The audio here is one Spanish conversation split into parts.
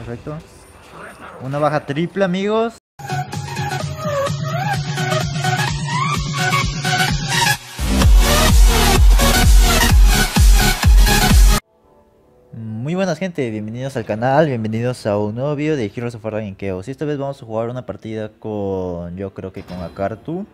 Perfecto. Una baja triple, amigos. Muy buenas gente, bienvenidos al canal, bienvenidos a un nuevo video de Heroes of Iron and Chaos. Y esta vez vamos a jugar una partida con, yo creo que con Akartu.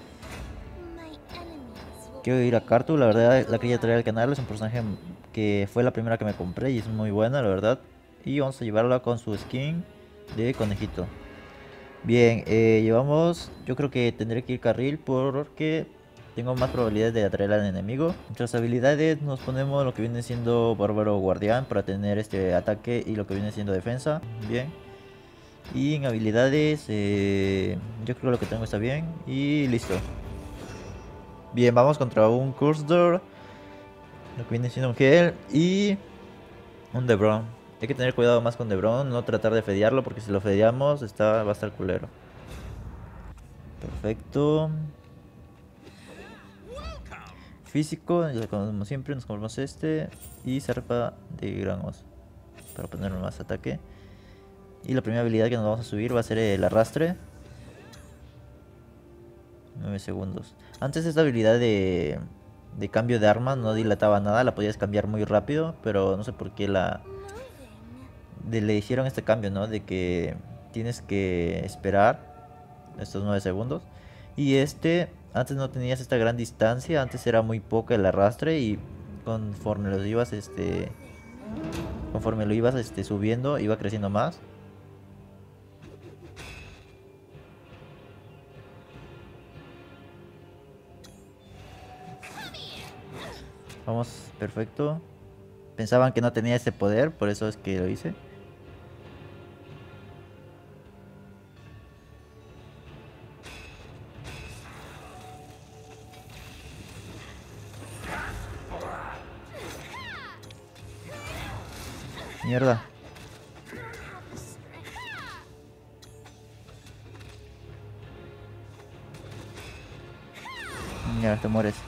Quiero ir a Akartu, la verdad la quería traer al canal, es un personaje que fue la primera que me compré y es muy buena, la verdad. Y vamos a llevarla con su skin de conejito. Bien, llevamos, yo creo que tendré que ir carril porque tengo más probabilidades de atraer al enemigo. Nuestras habilidades nos ponemos lo que viene siendo bárbaro guardián para tener este ataque y lo que viene siendo defensa. Bien. Y en habilidades, yo creo que lo que tengo está bien. Y listo. Bien, vamos contra un Cursor, lo que viene siendo un Gel y un Debron. Hay que tener cuidado más con Debron, no tratar de fedearlo porque si lo fedeamos va a estar culero. Perfecto. Físico, como siempre nos compramos este y zarpa de gran oso para poner más ataque. Y la primera habilidad que nos vamos a subir va a ser el arrastre. 9 segundos. Antes esta habilidad de cambio de arma no dilataba nada, la podías cambiar muy rápido, pero no sé por qué le hicieron este cambio, ¿no? De que tienes que esperar estos 9 segundos. Y antes no tenías esta gran distancia, antes era muy poca el arrastre y conforme lo ibas subiendo iba creciendo más. Vamos, perfecto. Pensaban que no tenía ese poder, por eso es que lo hice. Mierda. Ya te mueres.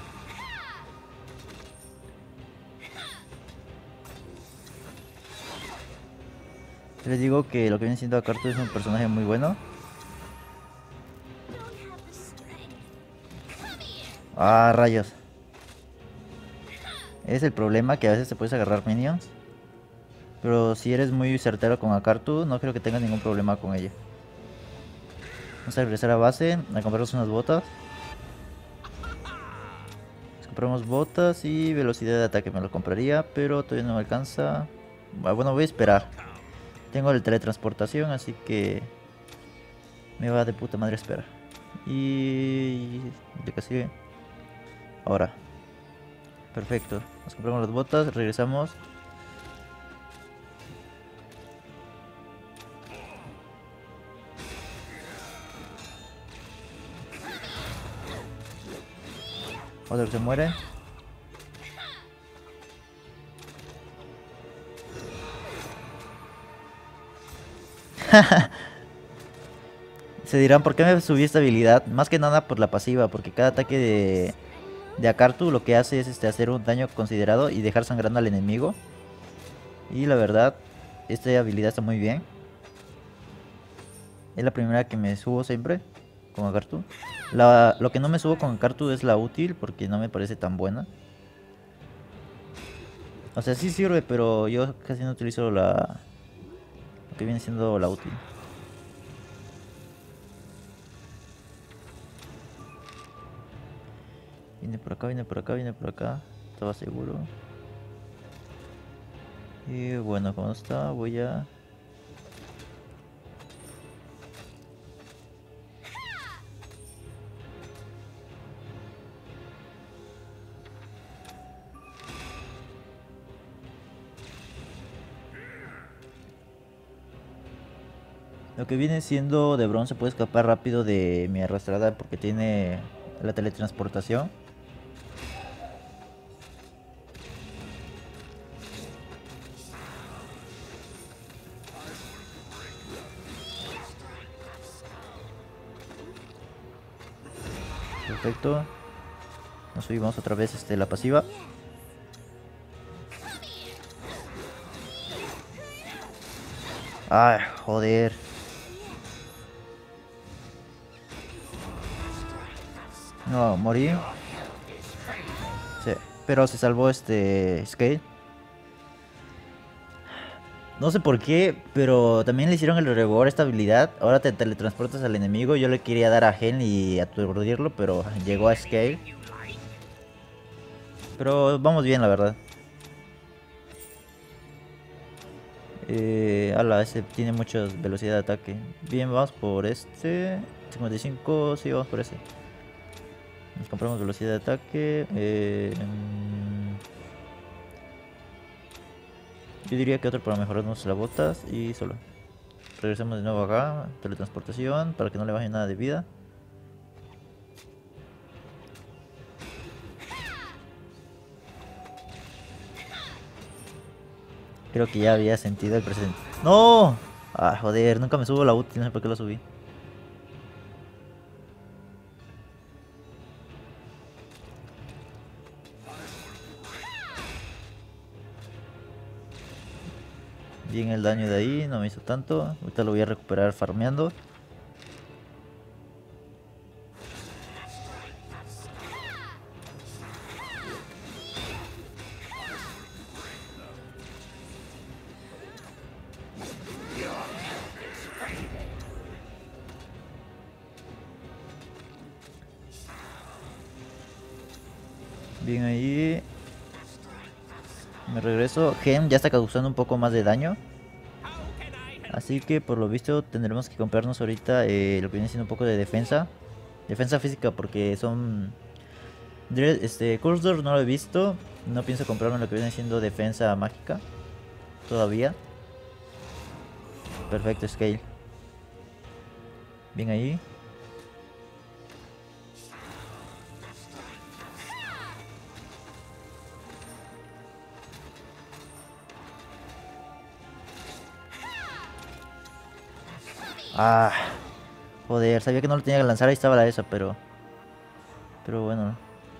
Les digo que lo que viene siendo Akartu es un personaje muy bueno. Ah, rayos. Es el problema que a veces te puedes agarrar minions. Pero si eres muy certero con Akartu, no creo que tengas ningún problema con ella. Vamos a regresar a base, a comprarnos unas botas. Nos compramos botas y velocidad de ataque me lo compraría, pero todavía no me alcanza. Bueno, voy a esperar. Tengo el teletransportación, así que me va de puta madre esperar. Y ya casi. Ahora. Perfecto. Nos compramos las botas, regresamos. Otro se muere. Se dirán por qué me subí esta habilidad. Más que nada por la pasiva, porque cada ataque de Akartu lo que hace es hacer un daño considerado y dejar sangrando al enemigo. Y la verdad, esta habilidad está muy bien. Es la primera que me subo siempre con Akartu. Lo que no me subo con Akartu es la útil, porque no me parece tan buena. O sea, sí sirve, pero yo casi no utilizo lo que viene siendo la útil. Viene por acá, viene por acá, viene por acá. Estaba seguro. Y bueno, como está, voy a... Lo que viene siendo de bronce puede escapar rápido de mi arrastrada porque tiene la teletransportación. Perfecto. Nos subimos otra vez la pasiva. Ay, joder. No, morí. Sí, pero se salvó este Scale. No sé por qué, pero también le hicieron el rework esta habilidad. Ahora te teletransportas al enemigo. Yo le quería dar a Hen y aturdirlo, pero llegó a Scale. Pero vamos bien, la verdad. Ala, ese tiene mucha velocidad de ataque. Bien, vamos por este. 55, sí, vamos por ese. Nos compramos velocidad de ataque. Yo diría que otro para mejorarnos las botas y solo. Regresemos de nuevo acá. Teletransportación para que no le baje nada de vida. Creo que ya había sentido el presente. ¡No! Ah, joder, nunca me subo la ulti, no sé por qué lo subí. Bien el daño de ahí, no me hizo tanto. Ahorita lo voy a recuperar farmeando. Bien ahí. Me regreso. Gem ya está causando un poco más de daño. Así que por lo visto tendremos que comprarnos ahorita lo que viene siendo un poco de defensa. Defensa física porque son... Cursor no lo he visto. No pienso comprarme lo que viene siendo defensa mágica. Todavía. Perfecto, Scale. Bien ahí. Ah, joder, sabía que no lo tenía que lanzar, ahí estaba la esa, pero bueno.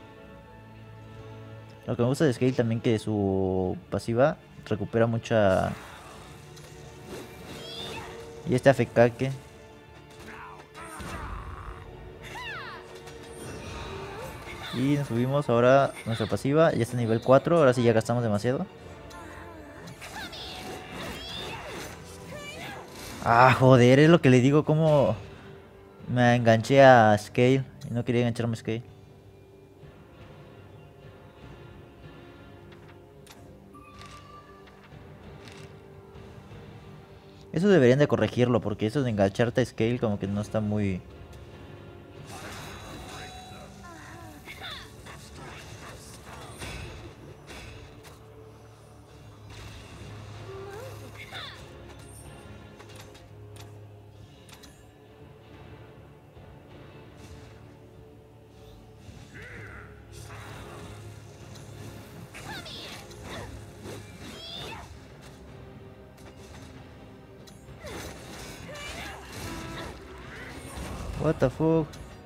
Lo que me gusta de Scale también que su pasiva recupera mucha... Y este AFK que... Y nos subimos ahora nuestra pasiva, ya está a nivel 4, ahora sí ya gastamos demasiado. Ah, joder, es lo que le digo, como me enganché a Scale y no quería engancharme a Scale. Eso deberían de corregirlo, porque eso de engancharte a Scale como que no está muy... What the fuck.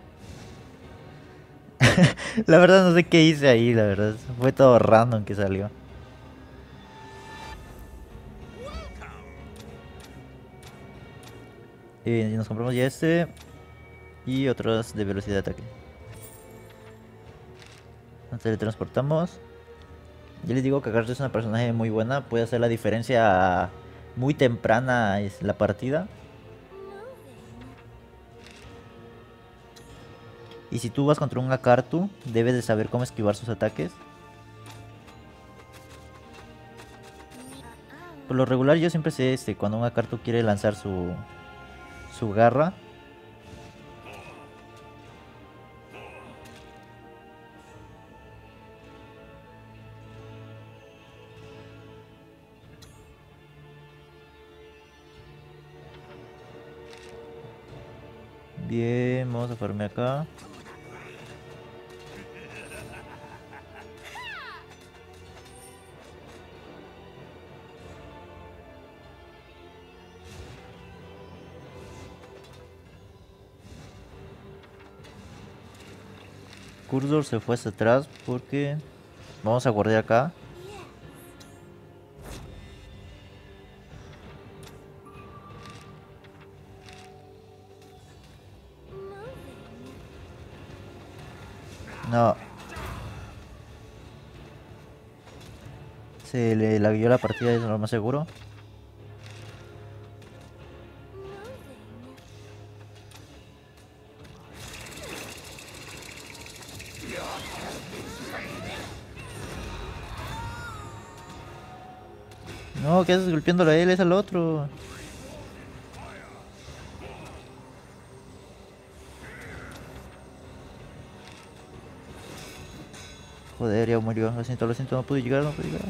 La verdad no sé qué hice ahí, la verdad. Fue todo random que salió. Y nos compramos ya este. Y otros de velocidad de ataque. Nos teletransportamos. Ya les digo que Agartha es una personaje muy buena. Puede hacer la diferencia muy temprana en la partida. Y si tú vas contra un Agartha, debes de saber cómo esquivar sus ataques. Por lo regular yo siempre sé cuando un Agartha quiere lanzar su garra. Bien, vamos a farmear acá. Cursor se fue hacia atrás porque vamos a guardar acá. No. Se le lagueó la partida, es lo más seguro. No, ¿qué haces golpeándolo a él? Es al otro. Joder, ya murió. Lo siento, no pude llegar, no pude llegar.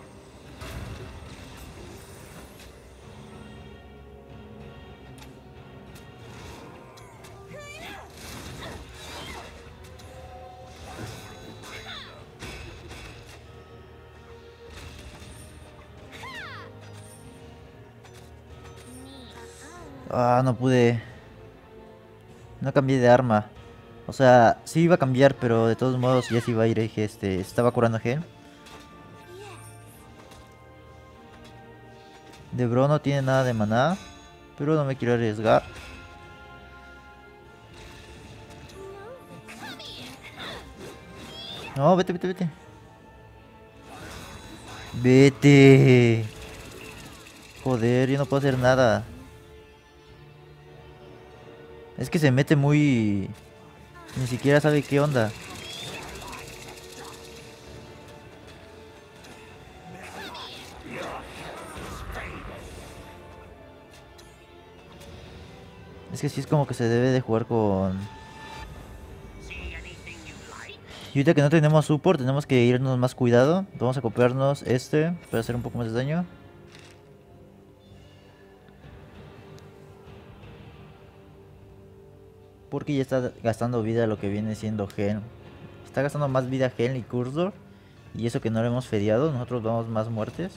Ah, no pude. No cambié de arma. O sea, sí iba a cambiar, pero de todos modos ya se iba a ir. Dije, estaba curando a Gel. De Bro no tiene nada de maná, pero no me quiero arriesgar. No, vete, vete, vete. Vete. Joder, yo no puedo hacer nada. Es que se mete muy... Ni siquiera sabe qué onda. Es que sí es como que se debe de jugar con... Y ahorita que no tenemos support, tenemos que irnos más cuidado. Vamos a copiarnos para hacer un poco más de daño. Porque ya está gastando vida lo que viene siendo Gen. Está gastando más vida Gen y Cursor. Y eso que no lo hemos feriado, nosotros vamos más muertes.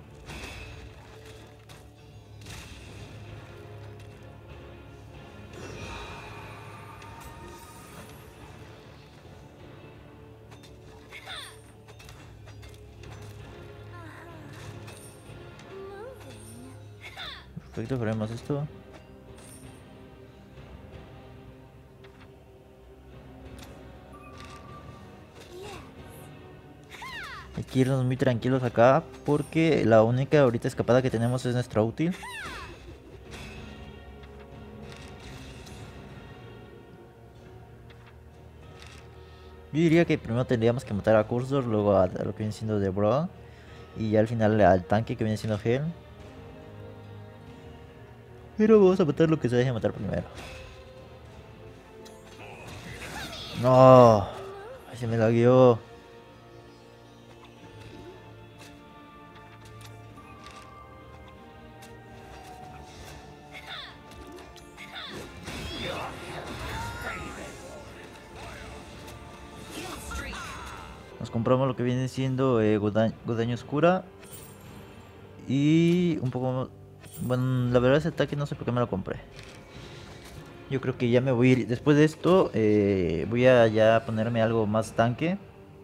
Perfecto, veremos esto. Hay que irnos muy tranquilos acá porque la única ahorita escapada que tenemos es nuestra útil. Yo diría que primero tendríamos que matar a Cursor, luego a lo que viene siendo The Brawl. Y ya al final al tanque que viene siendo Hell. Pero vamos a matar lo que se deje matar primero. No, se me lagueó. Nos compramos lo que viene siendo Guadaña Oscura. Y un poco... Bueno, la verdad ese ataque no sé por qué me lo compré. Yo creo que ya me voy a ir. Después de esto voy a ya ponerme algo más tanque.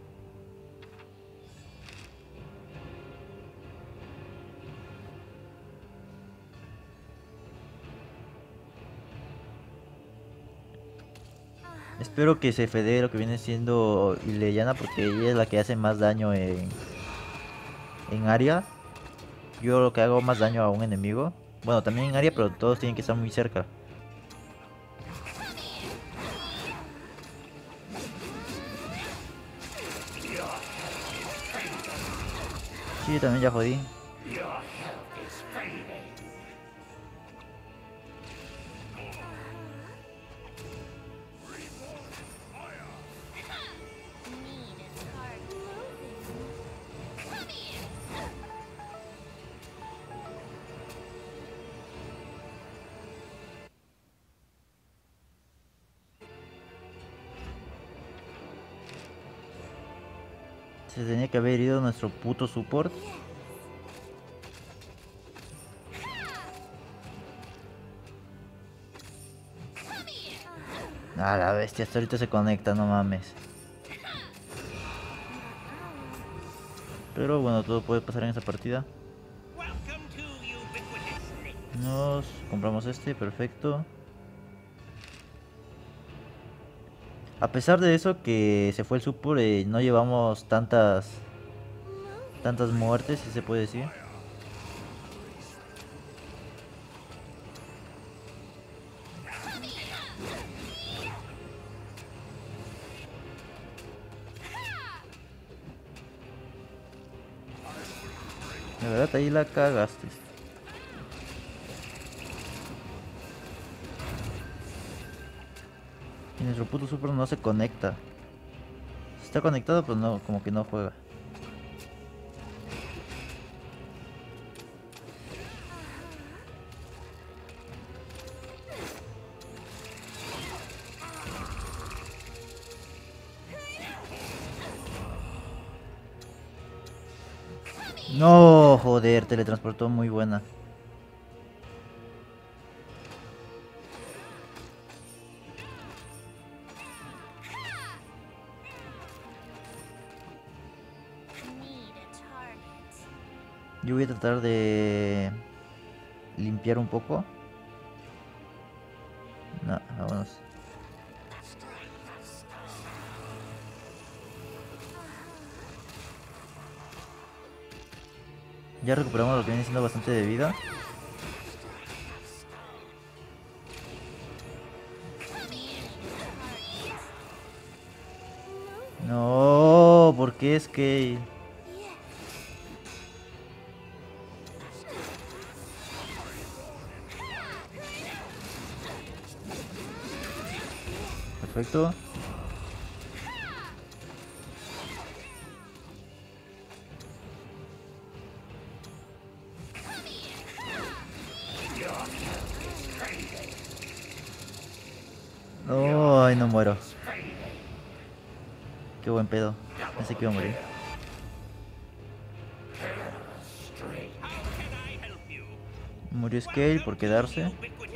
Espero que se fede lo que viene siendo Ileyana porque ella es la que hace más daño en área. Yo lo que hago más daño a un enemigo. Bueno, también en área, pero todos tienen que estar muy cerca. Sí, también ya jodí. Se tenía que haber ido nuestro puto support. Ah, la bestia, hasta ahorita se conecta, no mames. Pero bueno, todo puede pasar en esa partida. Nos compramos perfecto. A pesar de eso que se fue el support, no llevamos tantas muertes, si se puede decir. De verdad, ahí la cagaste. Y nuestro puto super no se conecta. Está conectado, pero no, como que no juega. No, joder, teletransportó muy buena. Yo voy a tratar de limpiar un poco. No, vámonos. Ya recuperamos lo que viene siendo bastante de vida. No, ¿por qué es que...? Perfecto. Oh, ay, no muero. Qué buen pedo. Pensé que iba a morir. Murió Scale por quedarse.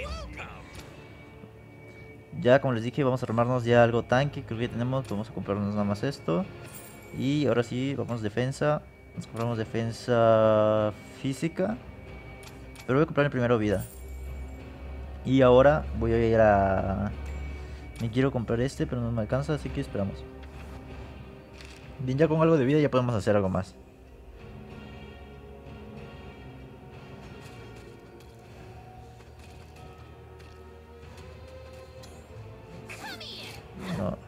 Ya como les dije, vamos a armarnos ya algo tanque. Creo que ya tenemos. Vamos a comprarnos nada más esto. Y ahora sí, vamos defensa. Nos compramos defensa física. Pero voy a comprar primero vida. Y ahora voy a ir a... Me quiero comprar este, pero no me alcanza, así que esperamos. Bien, ya con algo de vida ya podemos hacer algo más. No.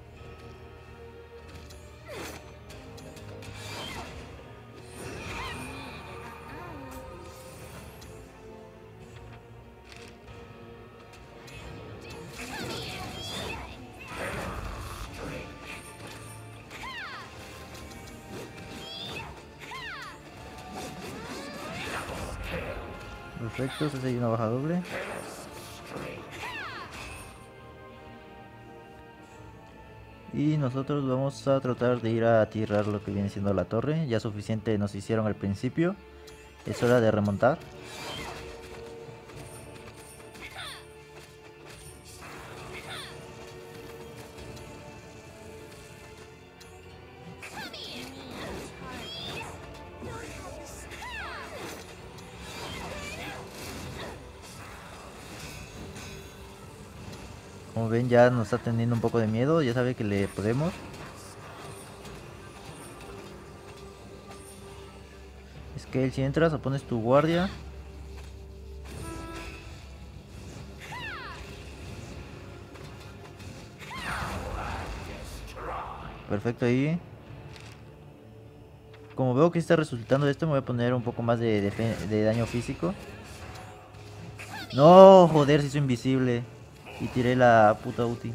Perfecto, se hace una baja doble. Y nosotros vamos a tratar de ir a tirar lo que viene siendo la torre. Ya suficiente nos hicieron al principio. Es hora de remontar. Como ven, ya nos está teniendo un poco de miedo. Ya sabe que le podemos. Scale, si entras o pones tu guardia. Perfecto ahí. Como veo que está resultando esto, me voy a poner un poco más de daño físico. No, joder, se hizo invisible. Y tiré la puta ulti.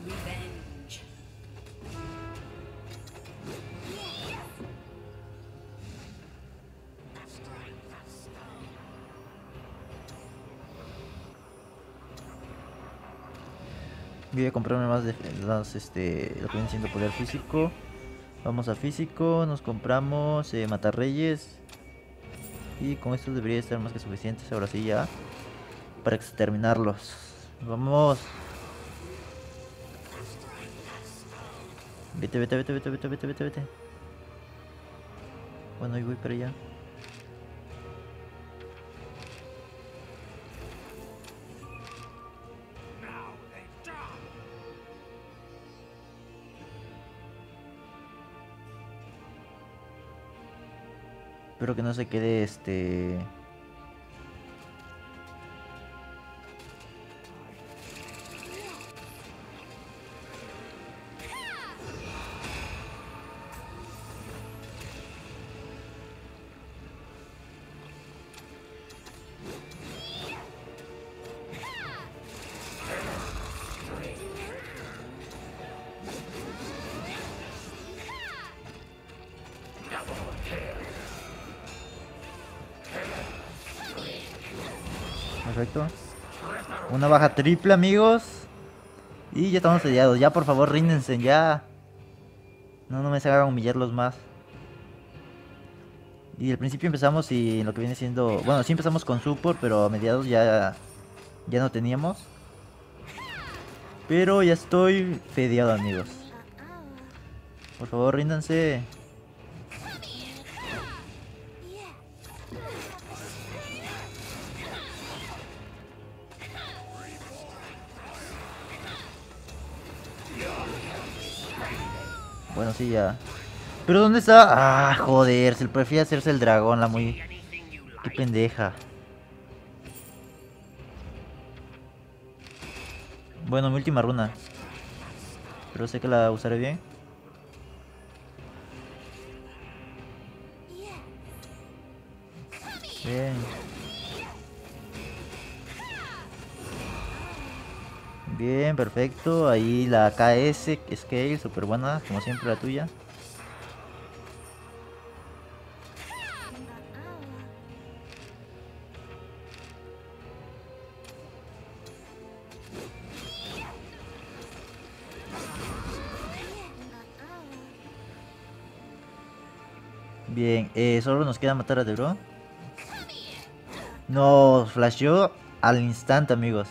Voy a comprarme más lo que viene siendo poder físico. Vamos a físico, nos compramos matarreyes. Y con esto debería estar más que suficientes. Ahora sí ya. Para exterminarlos. Vamos. Vete, vete, vete, vete, vete, vete, vete, vete. Bueno, ahí voy para allá. Espero que no se quede Perfecto. Una baja triple, amigos. Y ya estamos sellados. Ya, por favor, ríndense, ya. No me se hagan humillarlos más. Y al principio empezamos y lo que viene siendo... Bueno, sí empezamos con support, pero a mediados ya no teníamos. Pero ya estoy fedeado, amigos. Por favor, ríndanse. Bueno, sí, ya. ¿Pero dónde está? Ah, joder, se prefiere hacerse el dragón, la muy... Qué pendeja. Bueno, mi última runa. Pero sé que la usaré bien. Bien. Bien, perfecto. Ahí la KS Scale, super buena, como siempre la tuya. Bien, solo nos queda matar a Debron. Nos flasheó al instante, amigos.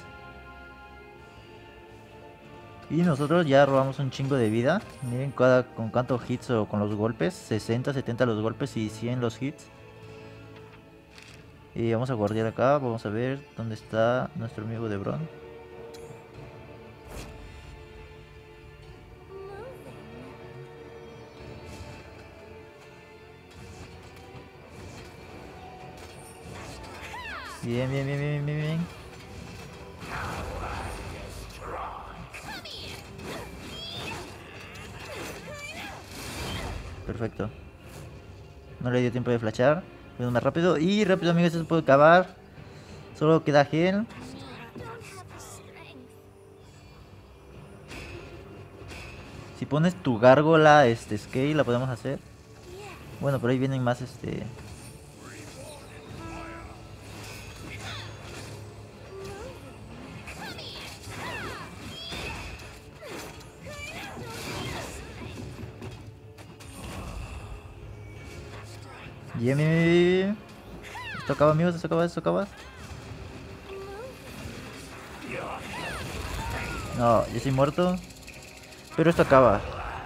Y nosotros ya robamos un chingo de vida. Miren con cuántos hits o con los golpes. 60, 70 los golpes y 100 los hits. Y vamos a guardiar acá. Vamos a ver dónde está nuestro amigo Debron. Bien, bien, bien, bien, bien, bien. Perfecto. No le dio tiempo de flashar. Pero más rápido. Y rápido, amigos, esto se puede acabar. Solo queda gel. Si pones tu gárgola, scale, la podemos hacer. Bueno, por ahí vienen más Bien, bien, bien, bien. Esto acaba, amigos, esto acaba, esto acaba. No, yo soy muerto. Pero esto acaba.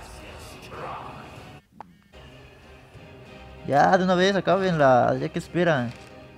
Ya, de una vez, acabenla. Ya que esperan.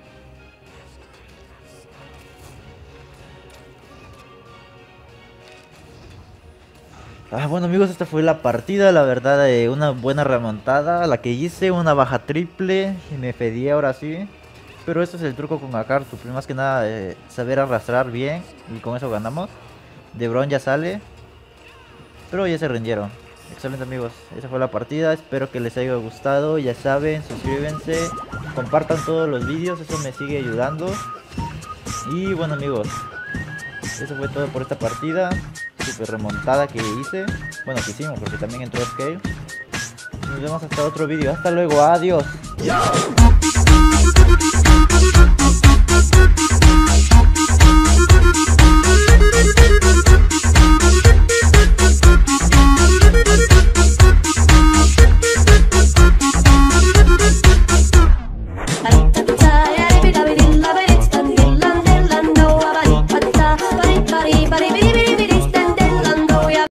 Bueno, amigos, esta fue la partida, la verdad, una buena remontada, la que hice, una baja triple, y me pedí ahora sí. Pero este es el truco con Akartu, más que nada saber arrastrar bien, y con eso ganamos. Debron ya sale, pero ya se rindieron. Excelente, amigos, esa fue la partida, espero que les haya gustado, ya saben, suscríbanse, compartan todos los vídeos, eso me sigue ayudando. Y bueno, amigos, eso fue todo por esta partida. Super remontada que hice. Bueno, que hicimos porque también entró Scale. Nos vemos hasta otro vídeo. Hasta luego. Adiós.